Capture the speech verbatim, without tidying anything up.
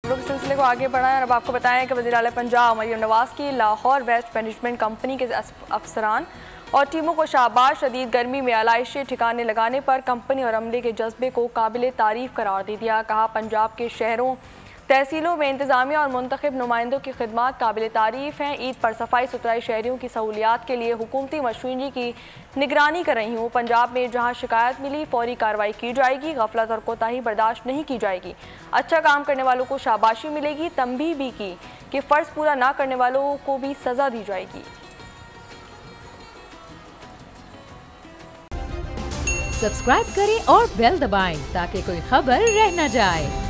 इस सिलसिले को आगे बढ़ाएं और अब आपको बताएं कि वज़ीर आला पंजाब मरियम नवाज की लाहौर वेस्ट मैनेजमेंट कंपनी के अफसरान और टीमों को शाबाश। शदीद गर्मी में आलाइशी ठिकाने लगाने पर कंपनी और अमले के जज्बे को काबिल तारीफ करार दे दिया। कहा, पंजाब के शहरों तहसीलों में इंतजामिया और मुंतखब नुमाइंदों की खिदमत काबिल तारीफ हैं। ईद पर सफाई सुथराई शहरियों की सहूलियात के लिए हुकूमती मशीनरी की निगरानी कर रही हूँ। पंजाब में जहाँ शिकायत मिली फौरी कार्रवाई की जाएगी। गफलत और कोताही बर्दाश्त नहीं की जाएगी। अच्छा काम करने वालों को शाबाशी मिलेगी। तंबीह भी की कि फ़र्ज पूरा ना करने वालों को भी सज़ा दी जाएगी। सब्सक्राइब करें और बेल दबाएं ताकि कोई खबर रह न जाए।